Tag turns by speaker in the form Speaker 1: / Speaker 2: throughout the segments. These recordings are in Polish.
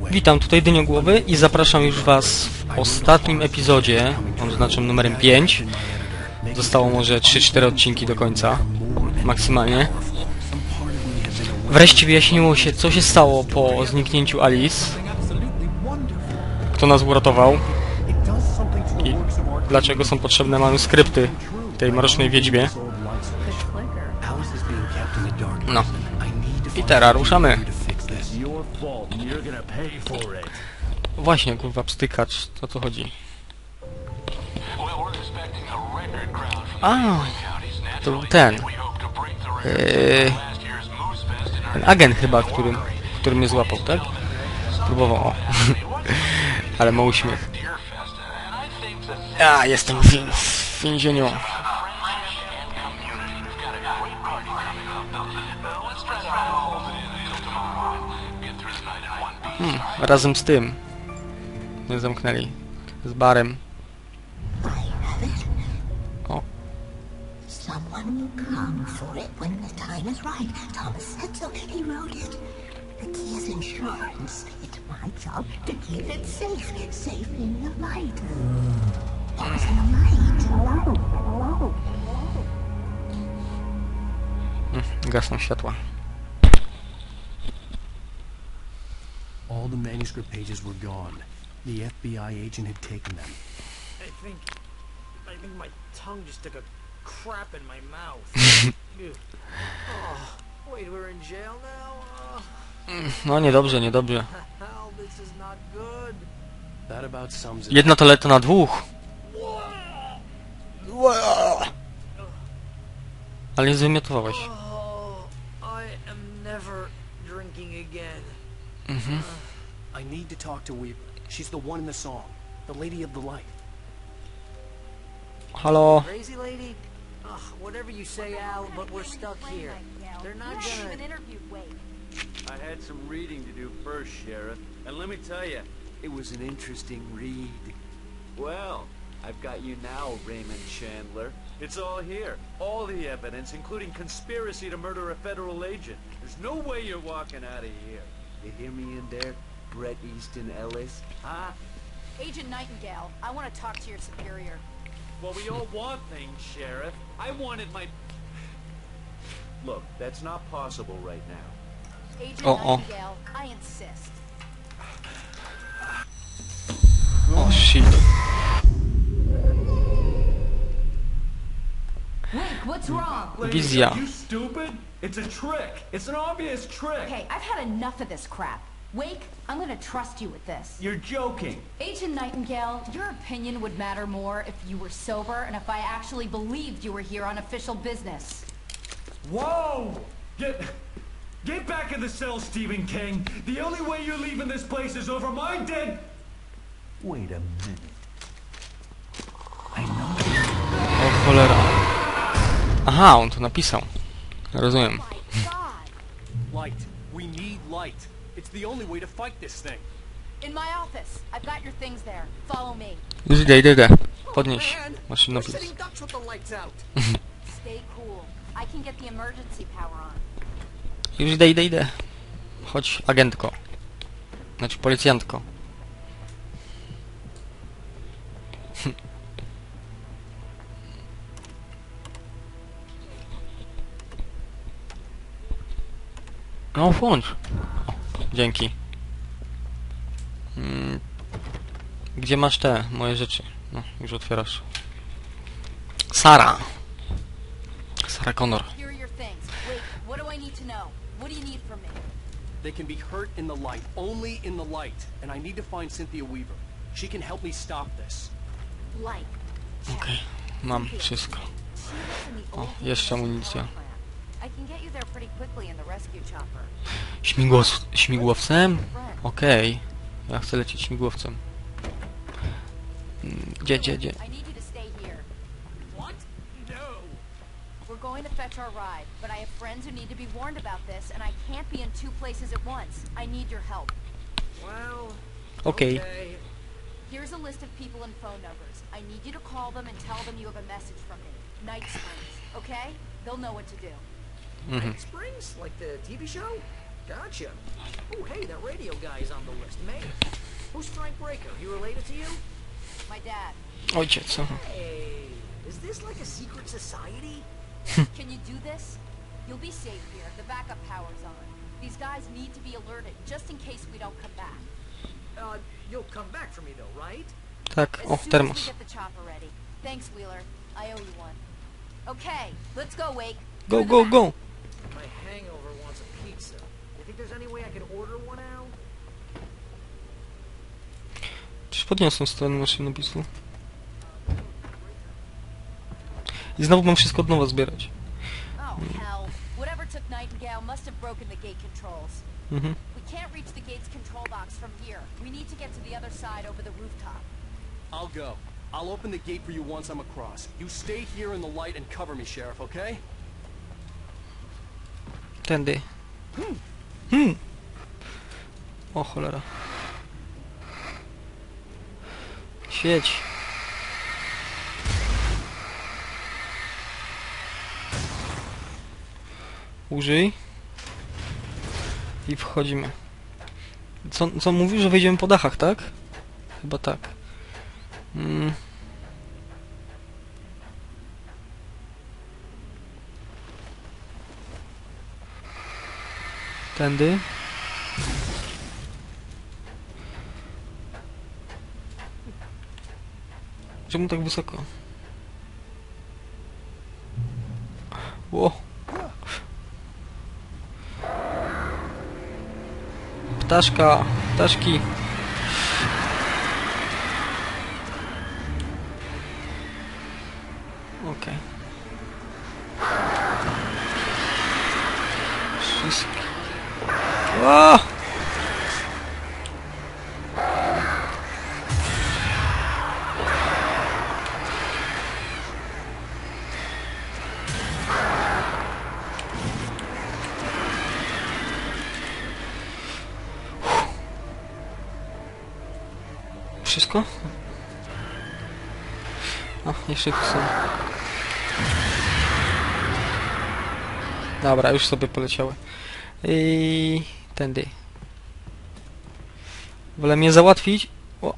Speaker 1: Witam, tutaj Dyniogłowy i zapraszam już Was w ostatnim epizodzie, oznaczam numerem 5. Zostało może 3-4 odcinki do końca, maksymalnie. Wreszcie wyjaśniło się, co się stało po zniknięciu Alice. Kto nas uratował i dlaczego są potrzebne manuskrypty tej mrocznej wiedźmie. No. I teraz ruszamy. Właśnie, kurwa, pstykacz. O co chodzi? A, to był ten. Ten agent chyba, który mnie złapał, tak? Próbował, o. Ale ma uśmiech. Ja jestem w więzieniu. Razem z tym. Nie zamknęli. Z barem. O.
Speaker 2: Someone will come for it when the time is right. Thomas said so. He wrote it. The key is insurance. It's my job to keep it safe. Safe in the light. There's no light. Hello.
Speaker 1: Gasną światła.
Speaker 3: All the manuscript pages were gone. The FBI agent had taken them.
Speaker 4: I think my tongue just took a crap in my mouth. Oh, wait, we're in jail now?
Speaker 1: No niedobrze, niedobrze.
Speaker 4: Hell, this is not good.
Speaker 3: That about sums it.
Speaker 1: Jedna toaleta na dwóch. Ale nie zwymiotowałeś.
Speaker 4: Oh, I am never drinking again.
Speaker 3: I need to talk to Weaver. She's the one in the song. The lady of the light.
Speaker 1: Halo.
Speaker 4: Crazy lady? Ugh, whatever you say, Al, but we're stuck here. They're not gonna...
Speaker 5: I had some reading to do first, Sheriff, and let me tell you, it was an interesting read. Well, I've got you now, Raymond Chandler. It's all here. All the evidence, including conspiracy to murder a federal agent. There's no way you're walking out of here. You hear me in there, Bret Easton Ellis? Huh?
Speaker 6: Agent Nightingale, I want to talk to your superior.
Speaker 5: Well, we all want things, Sheriff. I wanted my... Look, that's not possible right now.
Speaker 6: Agent
Speaker 1: Uh-oh.
Speaker 6: Nightingale, I insist.
Speaker 1: O, shit.
Speaker 7: Wake, what's wrong?
Speaker 1: Wizja.
Speaker 5: You stupid? It's a trick. It's an obvious trick.
Speaker 7: Okay, I've had enough of this crap. Wake, I'm gonna trust you with this.
Speaker 5: You're joking.
Speaker 7: Agent Nightingale, your opinion would matter more if you were sober and if I actually believed you were here on official business.
Speaker 5: Whoa! Get back in the cell, Stephen King. The only way you're leaving this place is over my dead... Wait a minute. I know.
Speaker 1: O cholera. Aha, on to napisał. Rozumiem.
Speaker 3: Light. We need light. It's the only way to fight this thing.
Speaker 6: In my office. I've got your things there. Follow me.
Speaker 1: Już idę. Podnieś. Maszyna plus.
Speaker 4: Sitting ducks with the lights out.
Speaker 6: Stay cool. I can get the emergency power on.
Speaker 1: Już idę. Chodź, agentko. Znaczy, policjantko. No, włącz. O, dzięki. Gdzie masz te moje rzeczy? No, już otwierasz. Sara Connor.
Speaker 6: Here are your things. Wait, what do I need to know? What do you need from me?
Speaker 3: They can be hurt in the light. Only in the light. And I need to find Cynthia Weaver. She can help me stop this.
Speaker 6: Light.
Speaker 1: Okej, mam wszystko.
Speaker 6: She lives in the
Speaker 1: O,
Speaker 6: old
Speaker 1: jeszcze
Speaker 6: Universal
Speaker 1: amunicja.
Speaker 6: Power Plant. I can get you there pretty quickly in the rescue chopper.
Speaker 1: Śmigłowcem? Okej. Ja chcę lecieć śmigłowcem. Gdzie?
Speaker 6: I need you to stay here.
Speaker 4: What? No.
Speaker 6: We're going to fetch our ride, but I have friends who need to be warned about this, and I can't be in two places at once. I need your help.
Speaker 4: Well,
Speaker 1: Okej.
Speaker 4: okay.
Speaker 6: Here's a list of people and phone numbers. I need you to call them and tell them you have a message from me. Night Springs, okay? They'll know what to do.
Speaker 4: Night Springs? Like the TV show? Gotcha. Oh, hey, that radio guy is on the list. May. Who's Frank Breaker? He related to you?
Speaker 6: My dad.
Speaker 1: Ojciec, aha.
Speaker 4: Hey, is this like a secret society?
Speaker 6: Can you do this? You'll be safe here. The backup power's on. These guys need to be alerted, just in case we don't come back.
Speaker 4: You'll come back for me though, right?
Speaker 1: Tak,
Speaker 6: As
Speaker 1: o,
Speaker 6: soon as we
Speaker 1: termos.
Speaker 6: get the chopper ready. Thanks, Wheeler. I owe you one. Okay, let's go, Wake.
Speaker 1: Go,
Speaker 6: Through the
Speaker 1: go,
Speaker 6: back.
Speaker 1: go!
Speaker 4: My hangover wants a pizza. You think there's any way I could order one out?
Speaker 1: Czyż podniosłem stronę naszego napisu? I znowu mam wszystko od nowa zbierać.
Speaker 6: Oh, hell. Whatever took Nightingale must have broken the gate controls.
Speaker 1: Mhm.
Speaker 6: We can't reach the gate's control box from here. We need to get to the other side over the rooftop.
Speaker 3: I'll go. I'll open the gate for you once I'm across. You stay here in the light and cover me, Sheriff, okay?
Speaker 1: Tędy. O cholera. Świeć. Użyj. I wchodzimy. Co mówił, że wejdziemy po dachach, tak? Chyba tak. Tędy. Czemu tak wysoko? Ło. Ptaszka, ptaszki. Okej. Wszystkie. O! Wszystko? O, jeszcze tu są. Dobra, już sobie poleciały. I tędy. Wolę mnie załatwić. O.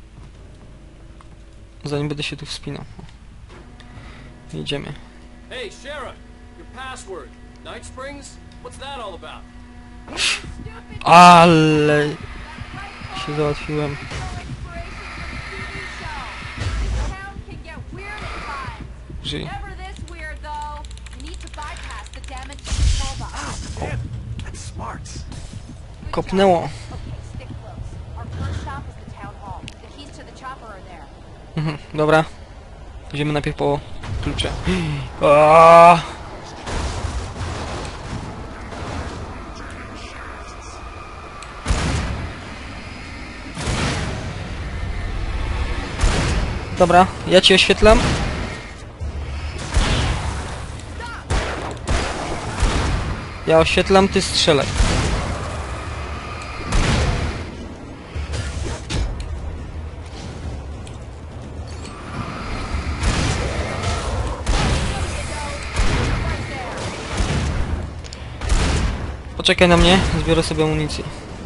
Speaker 1: Zanim będę się tu wspinał. Idziemy.
Speaker 3: Hey, Sheriff! Your password. Night Springs? What's that all about?
Speaker 1: Ale się załatwiłem. Żyj.
Speaker 6: Never this weird, though. We need to bypass the damaged control box.
Speaker 3: Damn, that's smart.
Speaker 6: Good
Speaker 1: Kopnęło.
Speaker 6: job. Okay, stick close. Our first stop is the town hall. The keys to the chopper are there.
Speaker 1: Dobra. Idziemy najpierw po klucze. Aaaa! Dobra, ja ci oświetlam. Ja oświetlam, ty strzelaj. Poczekaj na mnie, zbiorę sobie amunicję.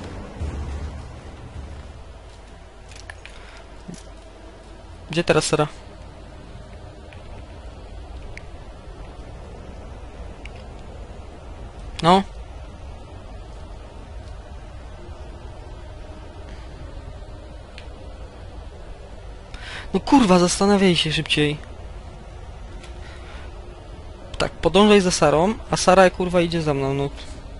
Speaker 1: Gdzie teraz Sara? No? No kurwa, zastanawiaj się szybciej. Tak, podążaj za Sarą, a Sara kurwa idzie za mną, no.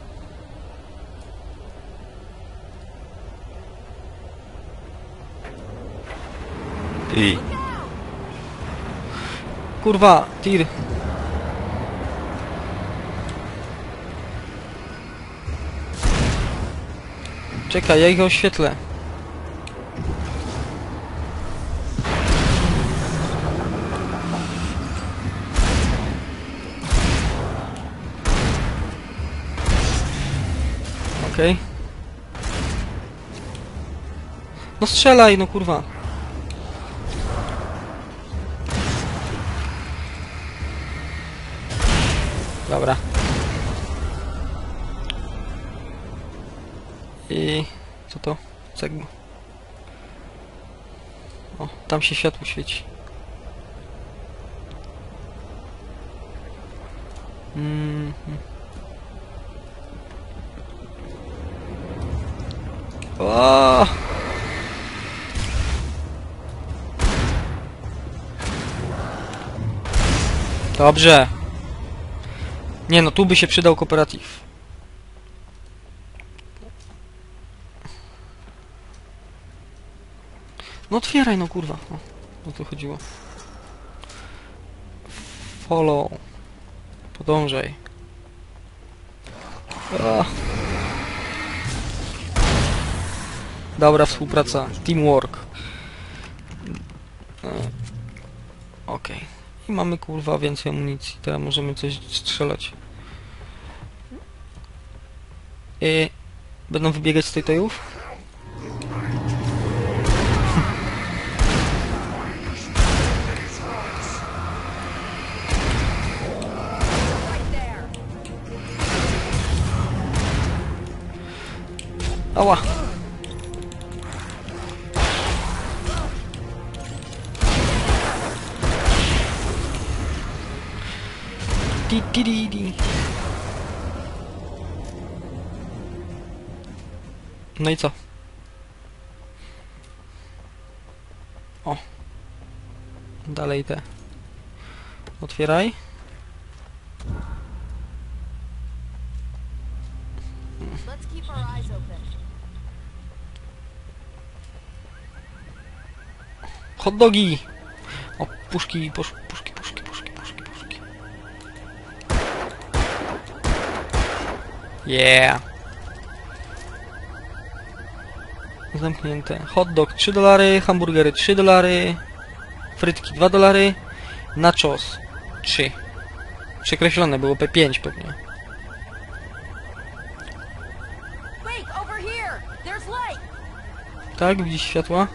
Speaker 1: Ty. Kurwa, tir. Czekaj, ja ich oświetlę. Okej. No strzelaj, no kurwa. Dobra. Co to? Cegła. O, tam się światło świeci. O! Dobrze. Nie no, tu by się przydał kooperatyw. No otwieraj no kurwa. O to chodziło. Follow. Podążaj. Dobra współpraca. Teamwork. Okej. I mamy kurwa więcej amunicji. Teraz możemy coś strzelać. Będą wybiegać z tej tojów? Ała! Di. No i co? O! Dalej te. Otwieraj.
Speaker 6: Let's keep our eyes open.
Speaker 1: Hot dogi! O, puszki. Yeah! Zamknięte. Hot dog $3, hamburgery $3, frytki $2, nachos 3. Przekreślone było P5 pewnie.
Speaker 6: Wait, over here. There's light.
Speaker 1: Tak, widzisz światła?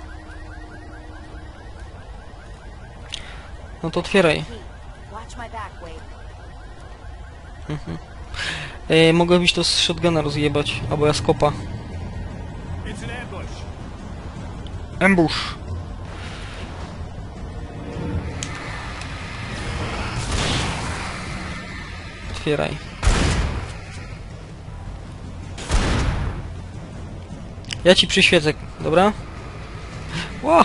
Speaker 1: No to otwieraj.
Speaker 6: Watch my back, Wade.
Speaker 1: Mogłabyś to z shotguna rozjebać, albo ja z kopa. Ambush. Otwieraj. Ja ci przyświecę, dobra? Ło!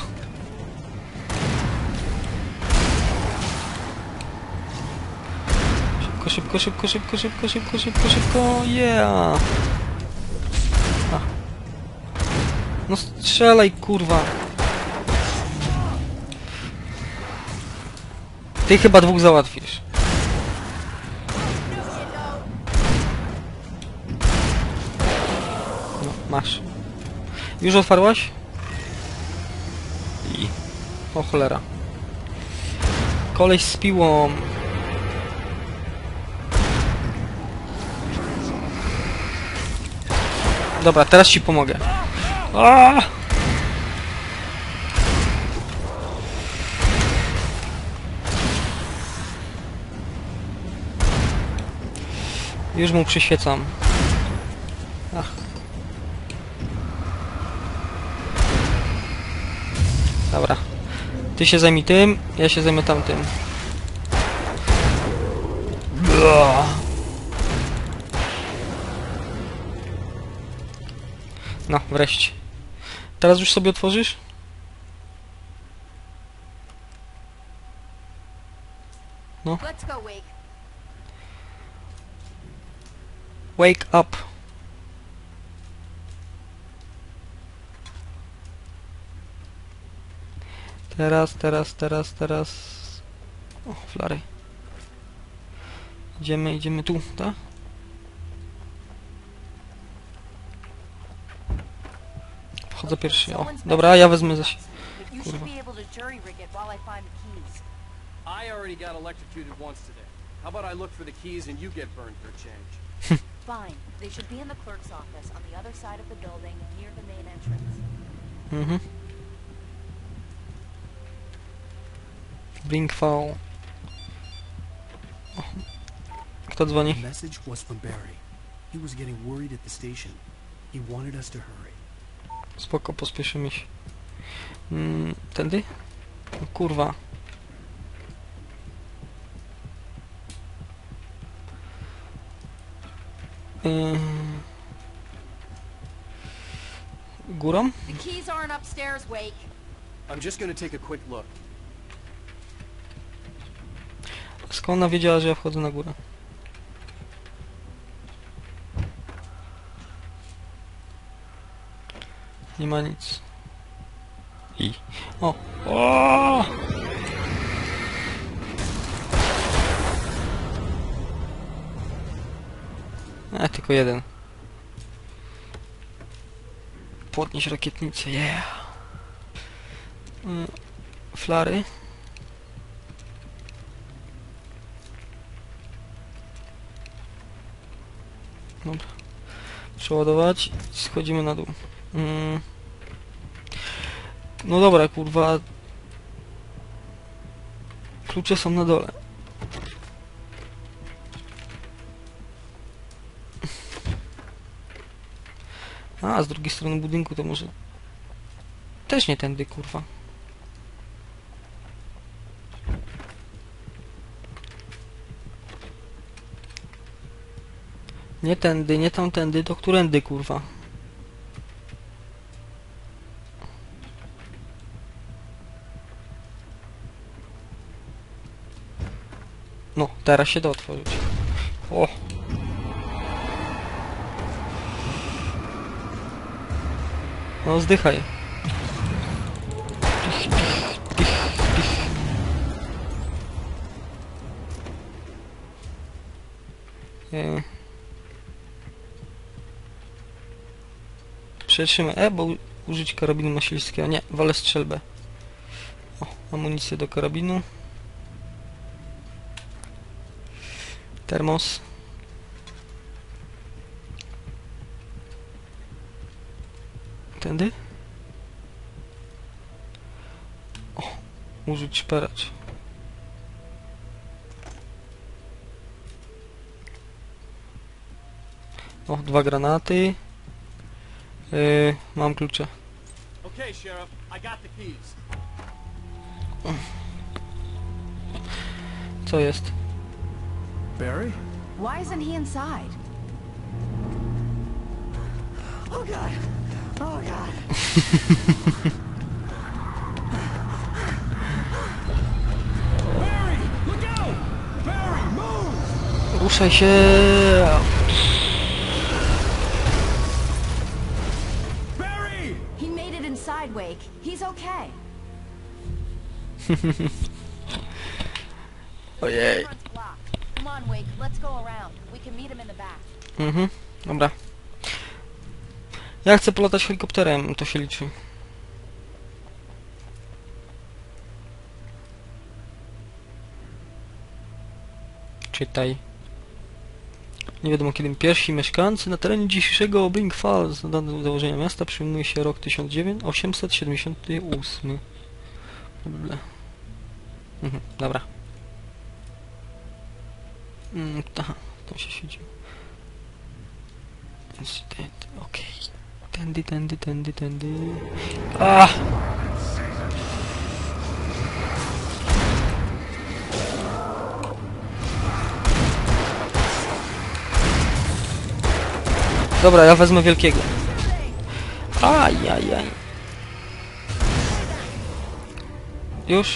Speaker 1: Szybko, yeah! A. No strzelaj, kurwa! Ty chyba dwóch załatwisz. No, masz. Już otwarłaś? I... O cholera. Koleś z piłą. Dobra, teraz ci pomogę. Aaaa! Już mu przyświecam. Ach. Dobra. Ty się zajmij tym, ja się zajmę tamtym. No, wreszcie. Teraz już sobie otworzysz? No.
Speaker 6: Let's go, Wake.
Speaker 1: Wake up. Teraz. O, flary. Idziemy tu, tak? Wchodzę pierwszy. O, dobra, ja wezmę zaś.
Speaker 6: You should be able to jury rig it while I find the keys.
Speaker 3: I already got electrocuted once today. How about I look for the keys and you get burned for a change?
Speaker 6: Fine. They should be in the clerk's office on the other side of the building near the main entrance.
Speaker 1: Mhm. Blink V. O. Kto dzwoni?
Speaker 8: The message was from Barry. He was getting worried at the station. He wanted us to hurry.
Speaker 1: Spoko, pospieszymy się. Tędy? O, kurwa. Górą?
Speaker 6: The keys aren't upstairs, Wake.
Speaker 3: I'm just gonna take a quick look.
Speaker 1: Skąd ona wiedziała, że ja wchodzę na górę? Nie ma nic. I... O! O! Tylko jeden. Podnieś rakietnicę, yeah! Flary. Dobra. Przeładować. Schodzimy na dół. No dobra, kurwa. Klucze są na dole. A, z drugiej strony budynku to może... Też nie tędy, kurwa. Nie tędy, nie tamtędy, to którędy, kurwa? No, teraz się da otworzyć. O! No, zdychaj. Przetrzymaj E, bo użyć karabinu myśliwskiego. Nie, wolę strzelbę. O, amunicję do karabinu. Termos. Tędy? O, użyć szperacz. O, 2 granaty. Mam klucze.
Speaker 3: Okay, Sheriff, I got the keys.
Speaker 1: Co jest?
Speaker 3: Barry?
Speaker 7: Why isn't he inside?
Speaker 4: Oh God! Oh God!
Speaker 3: Barry, look out! Barry, move!
Speaker 1: Ruszaj się!
Speaker 3: Barry!
Speaker 7: He made it inside, Wake. He's okay.
Speaker 1: Ojej.
Speaker 6: Front's blocked. Come on, Wake. Let's go around. We can meet him in the back.
Speaker 1: Dobra. Ja chcę polatać helikopterem, to się liczy. Czytaj. Nie wiadomo kiedy pierwsi mieszkańcy na terenie dzisiejszego Bing Falls na danym założenia miasta przyjmuje się rok 1878. Dobra. Aha, tam się siedzi. Incydent, okej. Tędy. A! Dobra, ja wezmę wielkiego. Ajajaj. Już?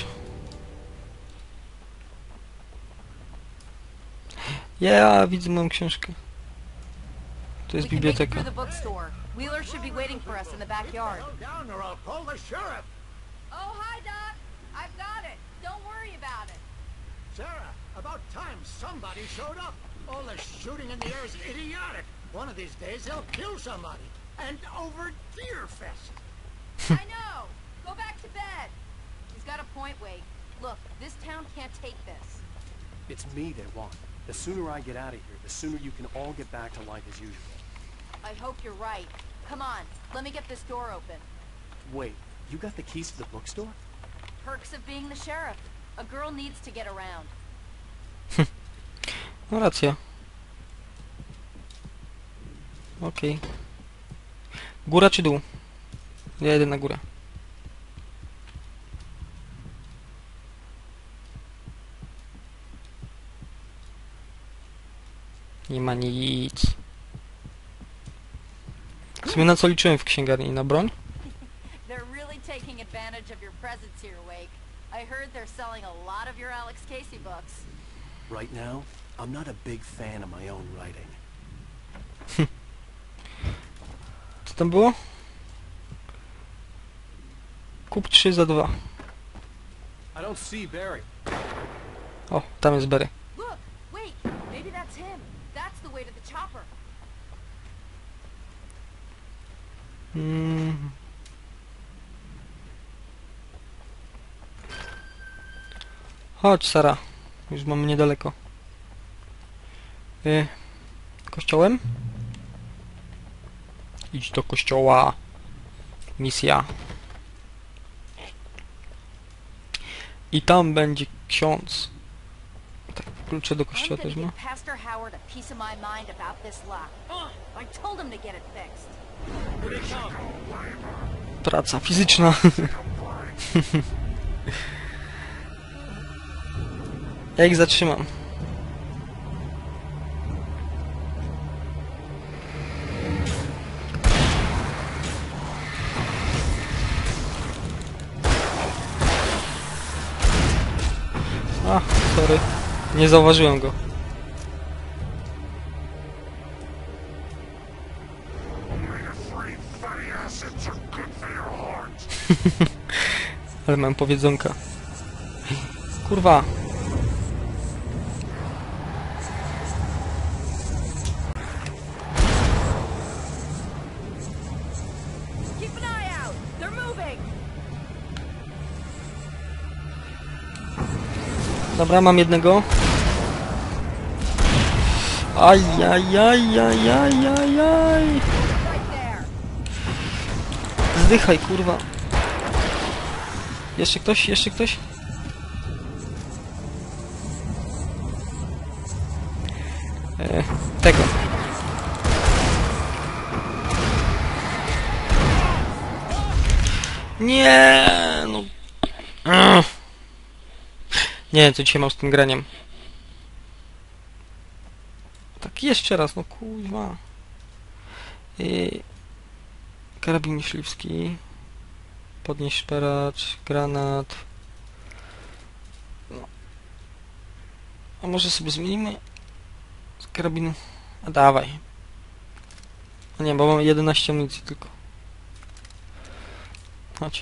Speaker 1: Ja widzę moją książkę. To jest
Speaker 6: We can make it
Speaker 1: biblioteka.
Speaker 6: through the bookstore. Wheeler should be waiting for us in the backyard.
Speaker 4: Down or I'll call the sheriff.
Speaker 6: Oh, hi, Doc. I've got it. Don't worry about it.
Speaker 4: Sarah, about time somebody showed up. All the shooting in the air is idiotic. One of these days they'll kill somebody. And over Deerfest.
Speaker 6: I know. Go back to bed. He's got a point, Wake. Look, this town can't take this.
Speaker 3: It's me they want. The sooner I get out of here, the sooner you can all get back to life as usual.
Speaker 6: I hope you're right. Come on, let me get this door open.
Speaker 3: Wait, you got the keys to the bookstore?
Speaker 6: Perks of being the sheriff. A girl needs to get around.
Speaker 1: No racja. Okej. Góra czy dół? Ja jedę na górę. Nie ma nic. W sumie na co liczyłem w księgarni? Na broń?
Speaker 6: They're really taking advantage of your presence here, Wake. I heard they're selling a lot of your Alex Casey books.
Speaker 3: Right now, I'm not a big fan of my own writing.
Speaker 1: Co tam było? Kup 3 za 2.
Speaker 3: I don't see Barry.
Speaker 1: O, tam jest Barry.
Speaker 6: Look, wait, maybe that's him. That's the way to the chopper.
Speaker 1: Chodź, Sara. Już mamy niedaleko. Kościołem? Idź do kościoła. Misja. I tam będzie ksiądz. Tak, klucze do
Speaker 6: I'm
Speaker 1: kościoła
Speaker 6: gonna
Speaker 1: też ma.
Speaker 6: give Pastor Howard a piece of my mind about this lock. I told him to get it fixed.
Speaker 1: Praca fizyczna. Ja ich zatrzymam. A, sorry. Nie zauważyłem go. Ale mam powiedzonka. Kurwa.
Speaker 6: Keep an eye out. They're moving.
Speaker 1: Dobra, mam jednego. Ajajajajajajaj.
Speaker 6: Right there.
Speaker 1: Zdychaj, kurwa. Jeszcze ktoś? Jeszcze ktoś? Tego. Nie, no. Nie wiem, co dzisiaj mam z tym graniem. Tak, jeszcze raz, no kurwa. Karabin myśliwski. Podnieść szperacz, granat. No. A może sobie zmienimy z karabinu? A dawaj. No nie, bo mam 11 amunicji tylko. Chodź.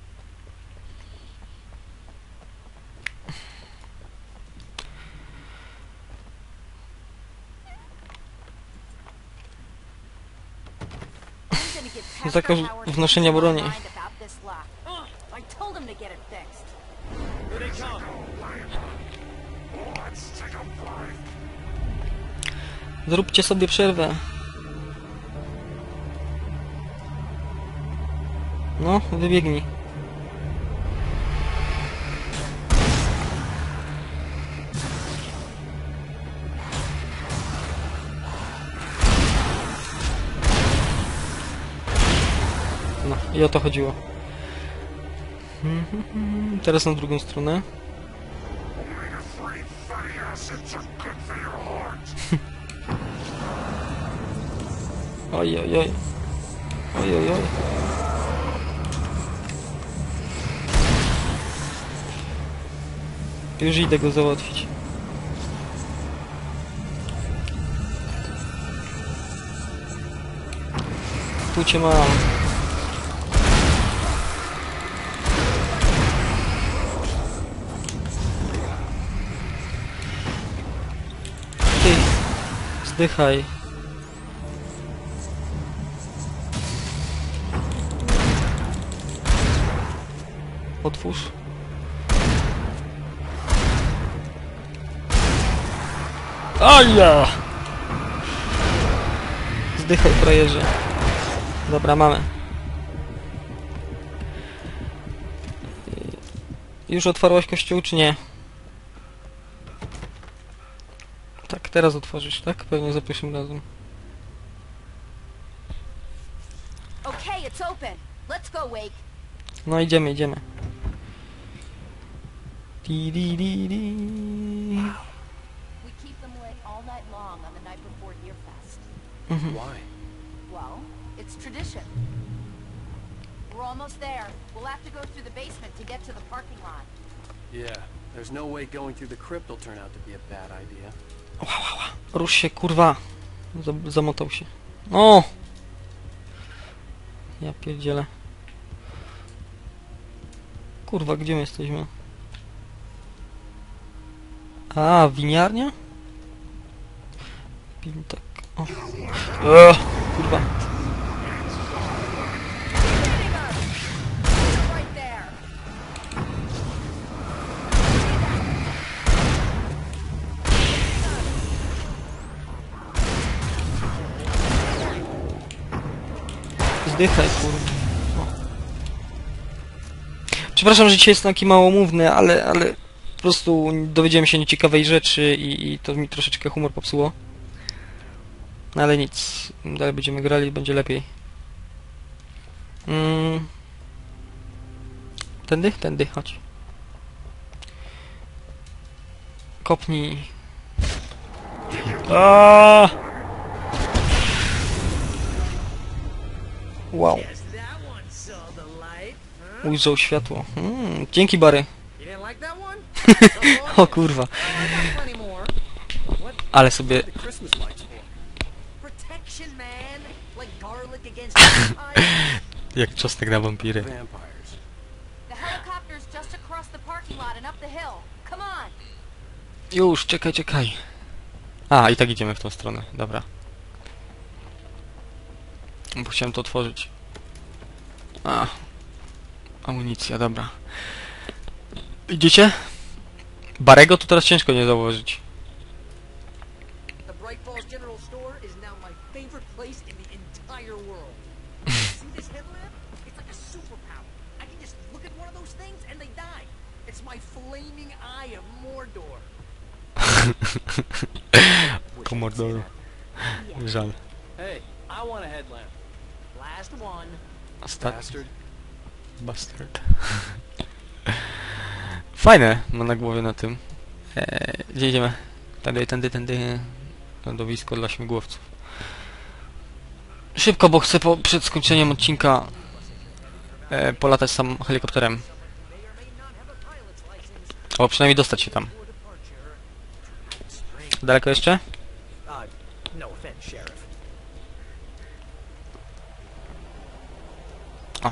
Speaker 6: I'm gonna give Pastor
Speaker 1: Zakaz
Speaker 6: Howard a
Speaker 1: wnoszenia
Speaker 6: piece of my
Speaker 1: broni.
Speaker 6: mind about this lock. I told him to get it fixed.
Speaker 1: Zróbcie sobie przerwę. No, wybiegnij. No, i o to chodziło. Teraz na drugą stronę. Oj, oj, oj. Oj, oj, oj. Już idę go załatwić. Tu cię mam. Ty, zdychaj. Otwórz. Aja! Zdychaj, frajerze. Dobra, mamy. Już otwarłaś kościół, czy nie? Tak, teraz otworzysz, tak? Pewnie za pierwszym razem.
Speaker 6: Okay, it's open. Let's go, wake.
Speaker 1: No idziemy, idziemy. Di, di, di, di.
Speaker 6: We keep them lit all night long on the night before Yearfest.
Speaker 3: Why?
Speaker 6: Well, it's tradition. We're almost there. We'll have to go through the basement to get to the parking lot.
Speaker 3: Yeah, there's no way going through the crypt will turn out to be a bad idea.
Speaker 1: Rusz się, kurwa. Zamotał się. O! Ja pierdzielę. Kurwa, gdzie my jesteśmy? A, winiarnia? Tak. O. Kurwa.
Speaker 6: Right there.
Speaker 1: Zdychaj, kurwa. O. Przepraszam, że dzisiaj jest taki małomówny, ale po prostu dowiedziałem się nieciekawej rzeczy i to mi troszeczkę humor popsuło. No ale nic. Dalej będziemy grali, będzie lepiej. Tędy? Tędy, chodź. Kopnij. Aaaa! Wow. Ujrzał światło. Dzięki, Bary. O kurwa. Ale sobie...
Speaker 3: The Christmas lights for.
Speaker 4: Protection, man. Like garlic against vampires.
Speaker 1: Jak czosnek na wampiry.
Speaker 3: Vampires.
Speaker 6: The helicopter's just across the parking lot and up the hill. Come on.
Speaker 1: Już, czekaj, czekaj. A, i tak idziemy w tą stronę. Dobra. Bo chciałem to otworzyć. A. Amunicja, dobra. Idziecie? Barego to teraz ciężko nie zauważyć.
Speaker 4: The Bright Falls General Store is now my favorite place in the entire world. See this headlamp? It's like a superpower. I can just look at one of those things and they die. It's my flaming eye of Mordor.
Speaker 1: Komordoru. Żal.
Speaker 3: Hey, I want a headlamp.
Speaker 4: Last one.
Speaker 1: Ostatni.
Speaker 3: Bastard.
Speaker 1: Bastard. Fajne ma na głowie na tym. Gdzie idziemy? Tędy. Lądowisko dla śmigłowców. Szybko, bo chcę przed skończeniem odcinka polatać sam helikopterem. O, przynajmniej dostać się tam. Daleko jeszcze?
Speaker 4: No offense, Sheriff.
Speaker 1: O.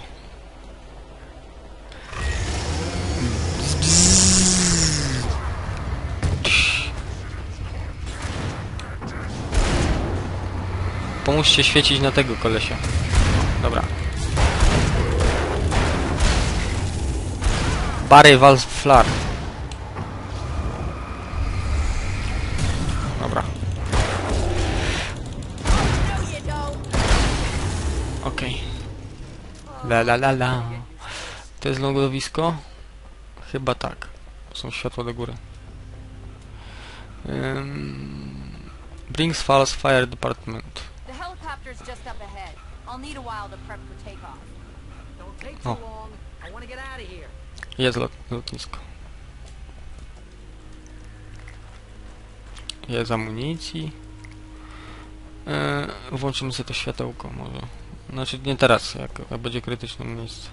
Speaker 1: Pomóżcie świecić na tego kolesia. Dobra. Barry Valve Flar. Dobra. Okej. La. To jest lądowisko? Chyba tak. Są światła do góry. Brings Falls Fire Department.
Speaker 6: The helicopter's just up ahead. I'll need a while to prep for takeoff.
Speaker 4: Don't take too long. I want to get out of here.
Speaker 1: Jest lotnisko. Jest amunicji. Włączymy sobie to światełko może. Znaczy nie teraz, jak będzie krytyczne miejsce.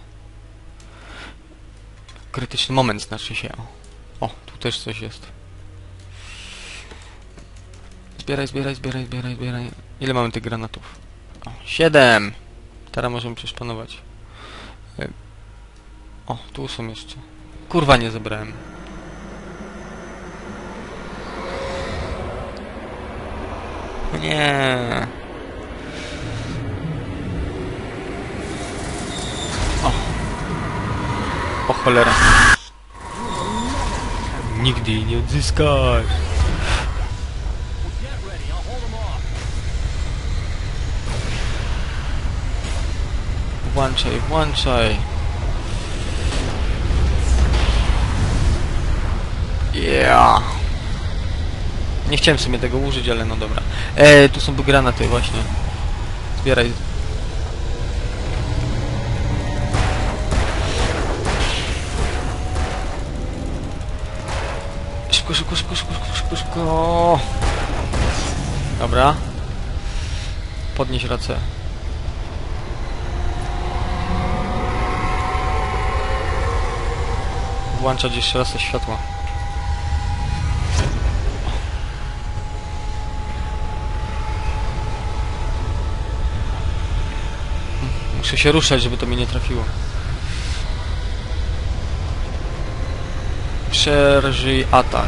Speaker 1: Krytyczny moment znaczy się. O, tu też coś jest. Zbieraj. Ile mamy tych granatów? O, 7! Teraz możemy przeszpanować. O, tu są jeszcze. Kurwa, nie zebrałem. Nie. O cholera. Nigdy jej nie odzyskasz. Włączaj. Yeah. Nie chciałem sobie tego użyć, ale no dobra. Tu są granaty właśnie. Zbieraj. Szybko, szybko, szybko, szybko, szybko, szybko. Dobra. Podnieś ręce. Włączać jeszcze raz te światła. Muszę się ruszać, żeby to mnie nie trafiło. Przerżyj atak.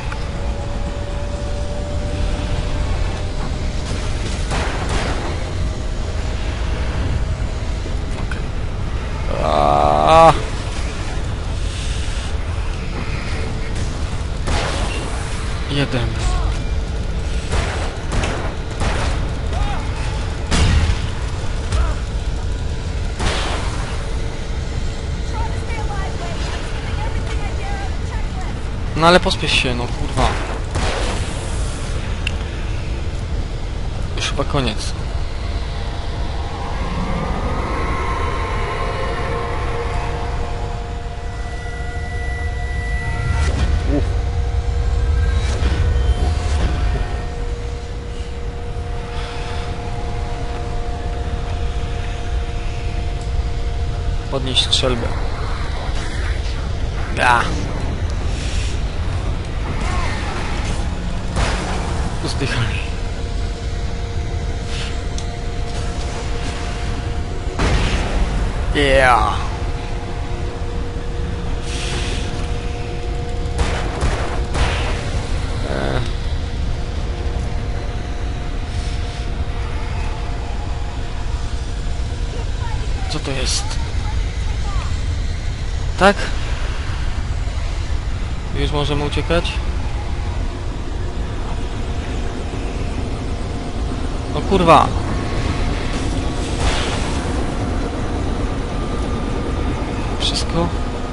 Speaker 1: Okay. Jeden. No ale pospiesz się, no kurwa. Już chyba koniec. Podnieść strzelbę. Zdychaj. Yeah. Co to jest? Tak? Już możemy uciekać? No kurwa! Wszystko?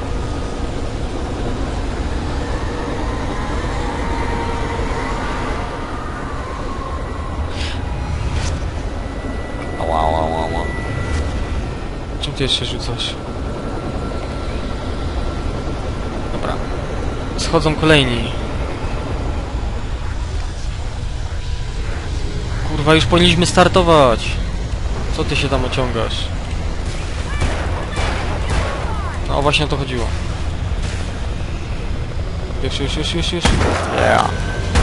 Speaker 1: Ała, ała, ała, ała. Czym ty jeszcze rzucasz? Dobra. Schodzą kolejni. Kurwa, już powinniśmy startować. Co ty się tam ociągasz? No właśnie o to chodziło. Już. Yeah.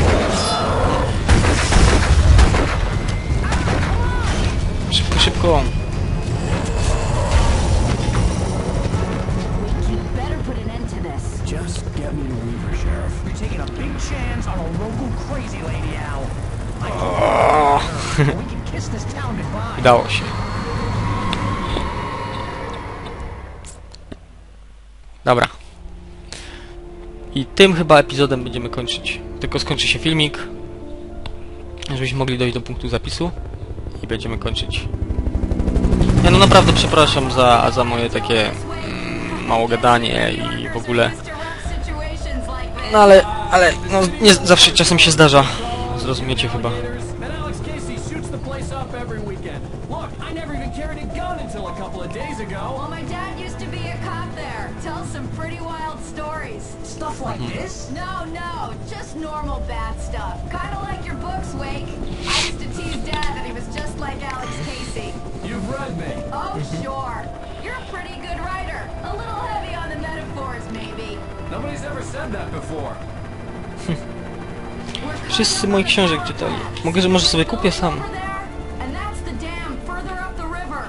Speaker 1: Szybko, szybko.
Speaker 3: Just get me to Weaver, Sheriff. You're taking a big chance on a local crazy lady, Al. We can kiss this town goodbye.
Speaker 1: Udało się. Dobra. I tym chyba epizodem będziemy kończyć. Tylko skończy się filmik, żebyśmy mogli dojść do punktu zapisu i będziemy kończyć. Ja no naprawdę przepraszam za moje takie mało gadanie i w ogóle. No ale no nie zawsze czasem się zdarza. Zrozumiecie chyba.
Speaker 7: Well, my dad used to be a cop there. Tells some pretty wild stories.
Speaker 4: Stuff like this?
Speaker 7: No, just normal bad stuff. Kind of like your books, Wake. I used to tease Dad that he was just like Alex Casey.
Speaker 3: You've read me.
Speaker 7: Oh, sure. You're a pretty good writer. A little heavy on the metaphors, maybe.
Speaker 3: Nobody's ever said that before.
Speaker 1: Wszyscy moich książek czytali. Może sobie kupię sam.
Speaker 7: And that's the dam further up the river.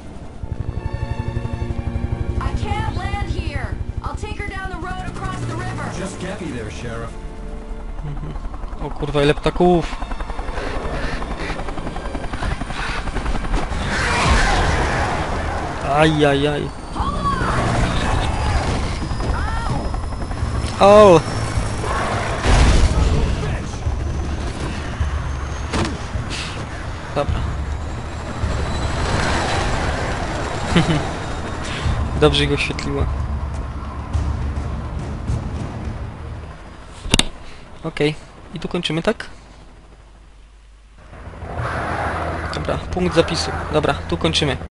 Speaker 7: I can't land here. I'll take her down the road across the river.
Speaker 3: Just get me there, Sheriff.
Speaker 1: O kurwa, ile ptaków. Ajajaj. O! Dobra. Dobrze go oświetliła. Okej. I tu kończymy, tak? Dobra, punkt zapisu. Dobra, tu kończymy.